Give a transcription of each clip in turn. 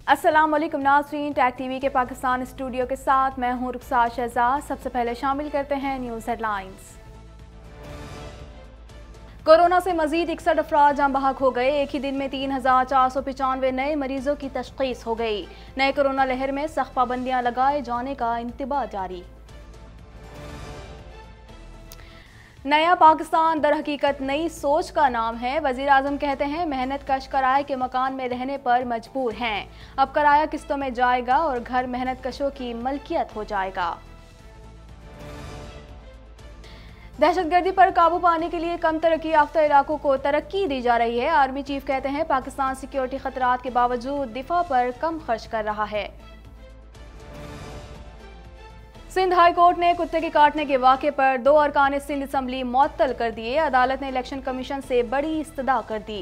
अस्सलाम वालेकुम नाज़रीन, टैग टीवी के पाकिस्तान स्टूडियो के साथ मैं हूं रुखसार शहजाद। सबसे पहले शामिल करते हैं न्यूज़ हेडलाइंस। कोरोना से मजीद 61 अफराद जान बहक हो गए। एक ही दिन में 3495 नए मरीजों की तशखीस हो गई। नए कोरोना लहर में सख्त पाबंदियां लगाए जाने का इंतबाह जारी। नया पाकिस्तान दर हकीकत नई सोच का नाम है। वज़ीर आज़म कहते हैं मेहनत कश किराए के मकान में रहने पर मजबूर हैं। अब किराया किस्तों में जाएगा और घर मेहनत कशों की मलकियत हो जाएगा। दहशतगर्दी पर काबू पाने के लिए कम तरक्की याफ्ता इलाकों को तरक्की दी जा रही है। आर्मी चीफ कहते हैं पाकिस्तान सिक्योरिटी खतरात के बावजूद दिफा पर कम खर्च कर रहा है। सिंध हाई कोर्ट ने कुत्ते के काटने के वाक़े पर 2 अरकान सिंध असम्बली मुअत्तल कर दिए। अदालत ने इलेक्शन कमीशन से बड़ी इस्तदा कर दी।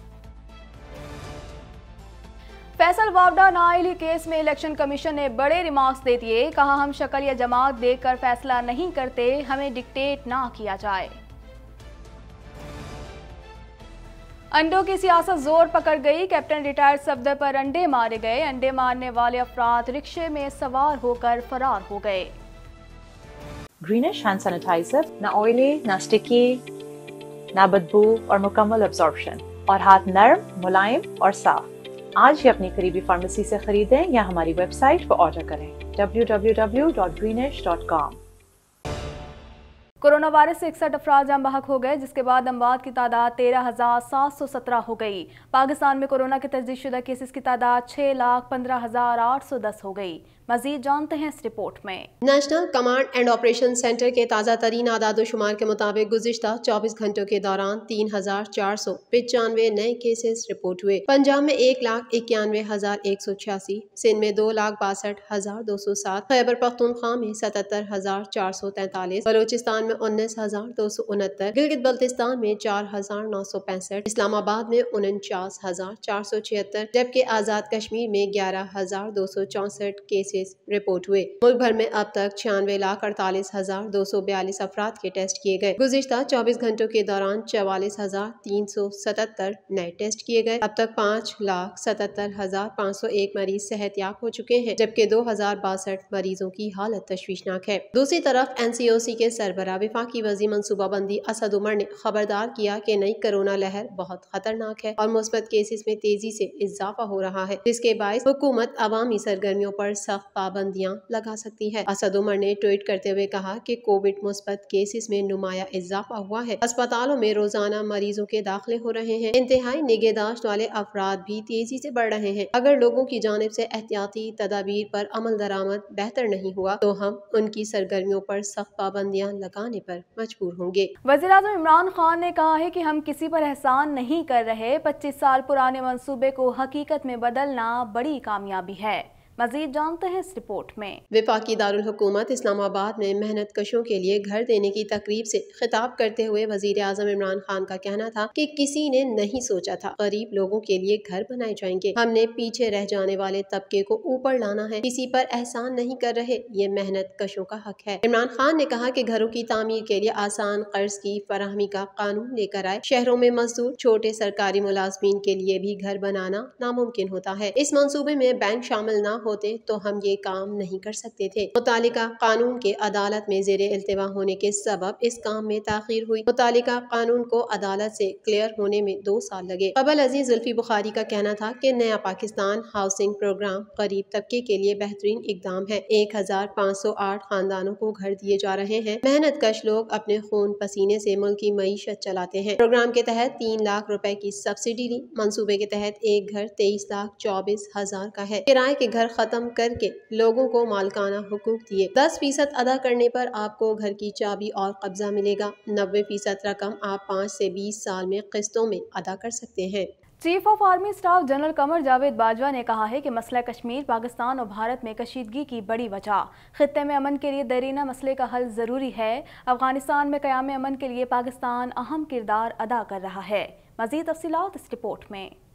फैसल वावडा नाअहली केस में इलेक्शन कमीशन ने बड़े रिमार्क्स दे दिए। कहा हम शक्ल या जमात देखकर फैसला नहीं करते, हमें डिक्टेट ना किया जाए। अंडों की सियासत जोर पकड़ गई। कैप्टन रिटायर्ड सफदर पर अंडे मारे गए। अंडे मारने वाले अफराद रिक्शे में सवार होकर फरार हो गए। ग्रीनिश हैंड सैनिटाइजर, ना ऑयली, ना स्टिकी, ना बदबू और मुकम्मल अब्जॉर्प्शन, और हाथ नर्म, मुलायम और साफ। आज ही अपनी करीबी फार्मेसी से खरीदें या हमारी वेबसाइट पर ऑर्डर करें www.greenish.com। कोरोना वायरस से 61 अफराद जान बहक हो गए, जिसके बाद अमवात की तादाद 13,717 हो गई। पाकिस्तान में कोरोना के तस्दीकशुदा केसेस की तादाद 6,15,810 हो गई। मजीद जानते हैं इस रिपोर्ट में। National command and operation centre के ताज़ा तरीन आदादोशुमार के मुताबिक गुज़िश्ता 24 घंटों के दौरान 3,495 नए केसेस रिपोर्ट हुए। पंजाब में 1,91,186, सिंध में 2,62,207, खैबर पख्तूनख्वा में 77,443, बलोचिस्तान में 19,269, गिलगित बल्तिस्तान में 4,965, इस्लामाबाद में 49,476, जबकि आज़ाद कश्मीर में 11,264 केसेस रिपोर्ट हुए। मुल्क भर में अब तक 96,48,242 अफराद के टेस्ट किए गए। गुज़िश्ता 24 घंटों के दौरान 44,377 नए टेस्ट किए गए। अब तक 5,77,501 मरीज सेहतयाब हो चुके हैं, जबकि 2,062 मरीजों की हालत तशवीशनाक है। दूसरी तरफ NCOC के सरबराह वफाकी वज़ीर मनसूबाबंदी असद उमर ने खबरदार किया कि नई कोरोना लहर बहुत खतरनाक है और मुस्बत केसेस में तेजी से इजाफा हो रहा है, जिसके बायस हुकूमत अवामी सरगर्मियों पर सख्त पाबंदियां लगा सकती है। असद उमर ने ट्वीट करते हुए कहा कि कोविड मुस्बत केसेस में नुमाया इजाफा हुआ है। अस्पतालों में रोजाना मरीजों के दाखिले हो रहे हैं। इंतहाई निगहदाश्त वाले अफराद भी तेजी से बढ़ रहे हैं। अगर लोगों की जानिब से एहतियाती तदाबीर पर अमल दरामद बेहतर नहीं हुआ तो हम उनकी सरगर्मियों पर सख्त पाबंदियां लगाने पर मजबूर होंगे। वज़ीर आज़म इमरान खान ने कहा है कि हम किसी पर एहसान नहीं कर रहे। 25 साल पुराने मंसूबे को हकीकत में बदलना बड़ी कामयाबी है। मजीद जानते हैं इस रिपोर्ट में। वफाकी दारुल हुकूमत इस्लामाबाद में मेहनत कशों के लिए घर देने की तकरीब से खिताब करते हुए वजीर आज़म इमरान खान का कहना था कि किसी ने नहीं सोचा था गरीब लोगों के लिए घर बनाए जाएंगे। हमने पीछे रह जाने वाले तबके को ऊपर लाना है, किसी पर एहसान नहीं कर रहे, ये मेहनत कशों का हक है। इमरान खान ने कहा कि घरों की तामीर के लिए आसान कर्ज की फराहमी का कानून लेकर आए। शहरों में मजदूर, छोटे सरकारी मुलाजमीन के लिए भी घर बनाना नामुमकिन होता है। इस मंसूबे में बैंक शामिल न होते तो हम ये काम नहीं कर सकते थे। मुतालिका कानून के अदालत में ज़ेरे इल्तिवा होने के सबब इस काम में ताखीर हुई। मुतालिका कानून को अदालत से क्लियर होने में 2 साल लगे। कबल अजीज जुल्फी बुखारी का कहना था कि नया पाकिस्तान हाउसिंग प्रोग्राम गरीब तबके के लिए बेहतरीन इकदाम है। 1,508 खानदानों को घर दिए जा रहे हैं। मेहनत कश लोग अपने खून पसीने से मुल्क की मईशत चलाते हैं। प्रोग्राम के तहत 3 लाख रुपए की सब्सिडी ली। मंसूबे के तहत एक घर 23,24,000 का है। किराए के घर खत्म करके लोगों को मालकाना हुकूक दिए। 10% अदा करने पर आपको घर की चाबी और कब्जा मिलेगा। 90% रकम आप 5 से 20 साल में किस्तों में अदा कर सकते हैं। Chief of army staff general Qamar Javed Bajwa ने कहा है कि मसला कश्मीर, पाकिस्तान और भारत में कशीदगी की बड़ी वजह। खित्ते में अमन के लिए देरीना मसले का हल जरूरी है। अफगानिस्तान में क़याम अमन के लिए पाकिस्तान अहम किरदार अदा कर रहा है। मज़ीद तफसीलात इस रिपोर्ट में।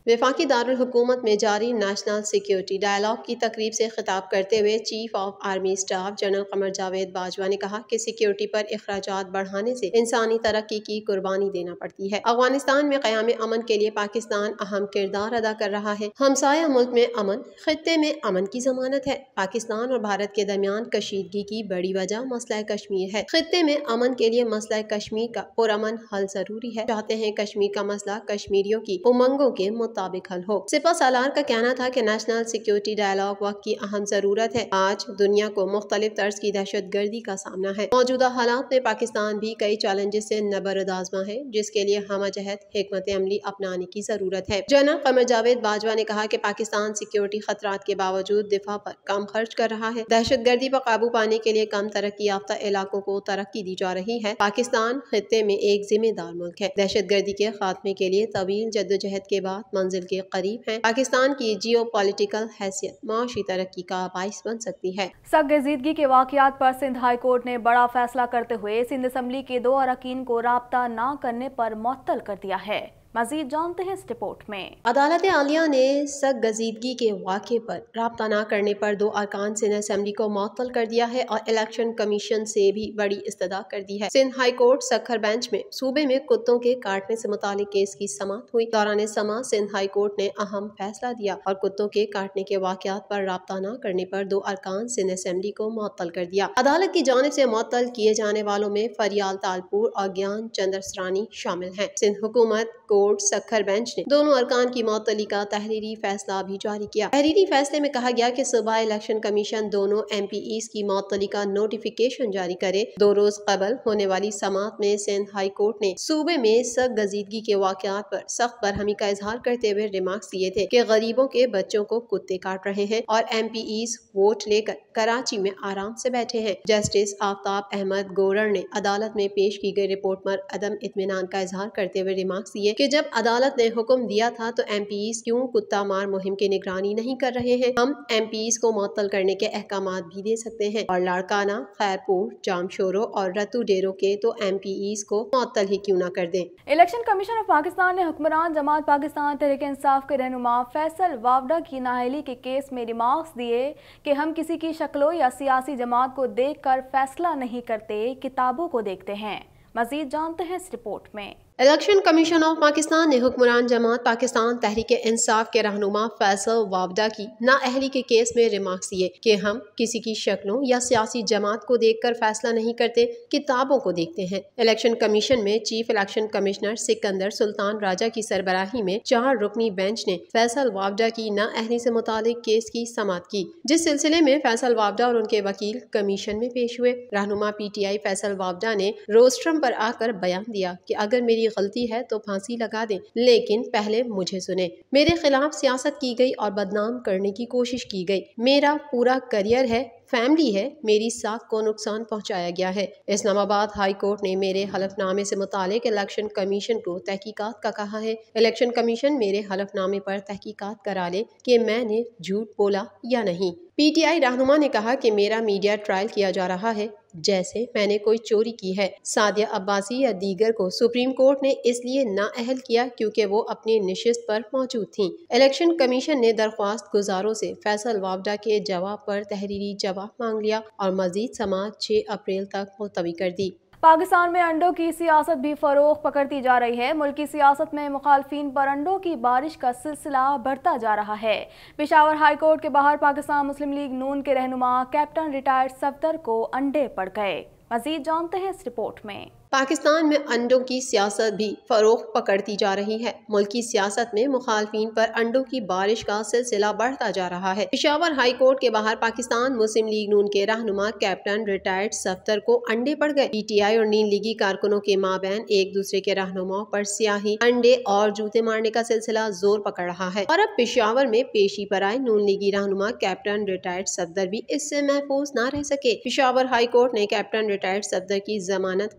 वफाकी दारुल हुकूमत में जारी नेशनल सिक्योरिटी डायलॉग की तकरीब से खिताब करते हुए chief of army staff general Qamar Javed Bajwa ने कहा कि सिक्योरिटी पर अखराजात बढ़ाने से इंसानी तरक्की की कुर्बानी देना पड़ती है। अफगानिस्तान में क़याम अमन के लिए पाकिस्तान अहम किरदार अदा कर रहा है। हमसाया मुल्क में अमन खित्ते में अमन की जमानत है। पाकिस्तान और भारत के दरमियान कशीदगी की बड़ी वजह मसला कश्मीर है। खित्ते में अमन के लिए मसला कश्मीर का पुरअमन हल जरूरी है। चाहते हैं कश्मीर का मसला कश्मीरियों की उमंगों के मुताबिक हल हो। सिपा सालार का कहना था कि नेशनल सिक्योरिटी डायलॉग वक्त की अहम जरूरत है। आज दुनिया को मुख्तलिफ तर्ज की दहशत गर्दी का सामना है। मौजूदा हालात में पाकिस्तान भी कई चैलेंजेस से नबरदाज़मा है, जिसके लिए हमजहत हिकमत अमली अपनाने की जरूरत है। जनरल कमर जावेद बाजवा ने कहा कि पाकिस्तान सिक्योरिटी खतरात के बावजूद दिफा पर कम खर्च कर रहा है। दहशत गर्दी पर काबू पाने के लिए कम तरक्की याफ्ता इलाकों को तरक्की दी जा रही है। पाकिस्तान खित्ते में एक जिम्मेदार मुल्क है। दहशत गर्दी के खात्मे के लिए तवील जद्दोजहद के बाद मंजिल के करीब है। पाकिस्तान की जियो पॉलिटिकल हैसियत माशी तरक्की का बाइस बन सकती है। संजीदगी के वाकयात पर सिंध हाई कोर्ट ने बड़ा फैसला करते हुए सिंध असम्बली के 2 अरकान को राब्ता न करने पर मुअत्तल कर दिया है। मजीद जानते हैं इस रिपोर्ट में। अदालत आलिया ने संजीदगी के वाक़े पर राब्ता न करने पर 2 अरकान सिंध असम्बली को मुअत्तल कर दिया है और इलेक्शन कमीशन से भी बड़ी इस्तदा कर दी है। Sindh high court Sukkur bench में सूबे में कुत्तों के काटने से मुतालिक केस की समाअत हुई। दौरान समाअत सिंध हाई कोर्ट ने अहम फैसला दिया और कुत्तों के काटने के वाकयात पर राब्ता न करने पर 2 अरकान सिंध असम्बली को मुअत्तल कर दिया। अदालत की जानिब से मुअत्तल किए जाने वालों में फरियाल तालपुर और ज्ञान चंद्र सरानी शामिल हैं। सिंध हुकूमत कोर्ट सक्खर बेंच ने दोनों अरकान की मुअत्तली का तहरीरी फैसला भी जारी किया। तहरीरी फैसले में कहा गया कि सूबा इलेक्शन कमीशन दोनों MPEs की मुअत्तली का नोटिफिकेशन जारी करे। 2 रोज कबल होने वाली समाअत में सिंध हाई कोर्ट ने सूबे में संजीदगी के वाकयात पर सख्त बरहमी का इजहार करते हुए रिमार्क्स दिए थे कि गरीबों के बच्चों को कुत्ते काट रहे हैं और MPEs वोट लेकर कराची में आराम से बैठे हैं। जस्टिस आफ्ताब अहमद गोरर ने अदालत में पेश की गई रिपोर्ट पर अदम इत्मीनान का इजहार करते हुए रिमार्क्स दिए कि जब अदालत ने हुक्म दिया था तो MPEs क्यों कुत्ता मार मुहिम की निगरानी नहीं कर रहे हैं। हम MPEs को मुअत्तल करने के अहकामात भी दे सकते हैं और लाड़काना, खैरपुर, जामशोरो और रतू डेरो के तो MPEs को मुअत्तल ही क्यों न कर दें। इलेक्शन कमीशन ऑफ पाकिस्तान ने हुक्मरान जमात पाकिस्तान तहरीक इंसाफ के रहनुमा फैसल वावडा की नाअहली के केस में रिमार्क्स दिए कि हम किसी की शक्लों या सियासी जमात को देख कर फैसला नहीं करते, किताबों को देखते हैं। मजीद जानते हैं इस रिपोर्ट में। इलेक्शन कमीशन ऑफ पाकिस्तान ने हुक्मरान जमात पाकिस्तान तहरीक इंसाफ के रहनुमा फैसल वावडा की नाअहली के केस में रिमार्क्स दिए कि हम किसी की शक्लों या सियासी जमात को देखकर फैसला नहीं करते, किताबों को देखते हैं। इलेक्शन कमीशन में chief election commissioner Sikandar Sultan Raja की सरबराही में 4 रुकनी बेंच ने फैसल वावडा की नाअहली से मुतालिक केस की समाअत की, जिस सिलसिले में फैसल वावडा और उनके वकील कमीशन में पेश हुए। रहनुमा PTI फैसल वावडा ने रोस्ट्रम पर आकर बयान दिया कि अगर मेरी गलती है तो फांसी लगा दें, लेकिन पहले मुझे सुने। मेरे खिलाफ सियासत की गई और बदनाम करने की कोशिश की गई। मेरा पूरा करियर है, फैमिली है, मेरी साख को नुकसान पहुंचाया गया है। इस्लामाबाद हाई कोर्ट ने मेरे हलफनामे से मुतालिक इलेक्शन कमीशन को तहकीकात का कहा है। इलेक्शन कमीशन मेरे हलफनामे पर तहकीकात करा ले कि मैंने झूठ बोला या नहीं। PTI रहनुमा ने कहा कि मेरा मीडिया ट्रायल किया जा रहा है जैसे मैंने कोई चोरी की है। सादिया अब्बासी या दीगर को सुप्रीम कोर्ट ने इसलिए नाअहल किया क्योंकि वो अपनी निशिस्त पर मौजूद थीं। इलेक्शन कमीशन ने दरख्वास्त गुजारों से फैसल वावडा के जवाब पर तहरीरी जवाब मांग लिया और मजीद समाअत 6 अप्रैल तक मुलतवी कर दी। पाकिस्तान में अंडों की सियासत भी फरोग पकड़ती जा रही है। मुल्की सियासत में मुखालफिन पर अंडों की बारिश का सिलसिला बढ़ता जा रहा है। पेशावर हाई कोर्ट के बाहर पाकिस्तान मुस्लिम लीग नून के रहनुमा कैप्टन रिटायर्ड सफदर को अंडे पड़ गए। मजीद जानते हैं इस रिपोर्ट में। पाकिस्तान में अंडों की सियासत भी फरोग पकड़ती जा रही है। मुल्की सियासत में मुखालफिन पर अंडों की बारिश का सिलसिला बढ़ता जा रहा है। पेशावर हाई कोर्ट के बाहर पाकिस्तान मुस्लिम लीग नून के रहनुमा कैप्टन रिटायर्ड सफदर को अंडे पड़ गए। PTI और नीन लीगी कारकुनों के माबैन एक दूसरे के रहनुमाओं पर स्याही, अंडे और जूते मारने का सिलसिला जोर पकड़ रहा है और अब पेशावर में पेशी पर आए नून लीगी रहनुमा कैप्टन रिटायर्ड सफदर भी इससे महफूज न रह सके। पेशावर हाई कोर्ट ने कैप्टन रिटायर्ड सफदर की जमानत कबल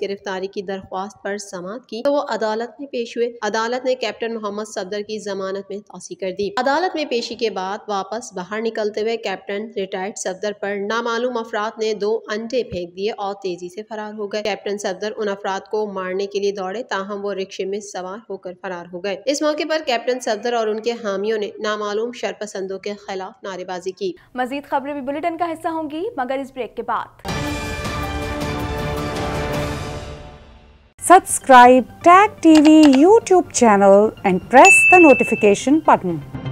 गिरफ्तारी की दरख्वास्त पर समाअत की तो वो अदालत में पेश हुए। अदालत ने कैप्टन मोहम्मद सफदर की जमानत में तौसी कर दी। अदालत में पेशी के बाद वापस बाहर निकलते हुए कैप्टन रिटायर्ड सफदर पर नामालूम अफराद ने 2 अंडे फेंक दिए और तेजी से फरार हो गए। कैप्टन सफदर उन अफराद को मारने के लिए दौड़े, ताहम वो रिक्शे में सवार होकर फरार हो गए। इस मौके पर कैप्टन सफदर और उनके हामियों ने नामालूम शरपसंदों के खिलाफ नारेबाजी की। मजीद खबरें भी बुलेटिन का हिस्सा होंगी, मगर इस ब्रेक के बाद। Subscribe Tag TV YouTube channel and press the notification button.